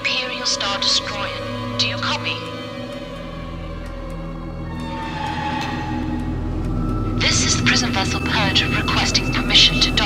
Imperial Star Destroyer. Do you copy? This is the prison vessel Purge requesting permission to dock.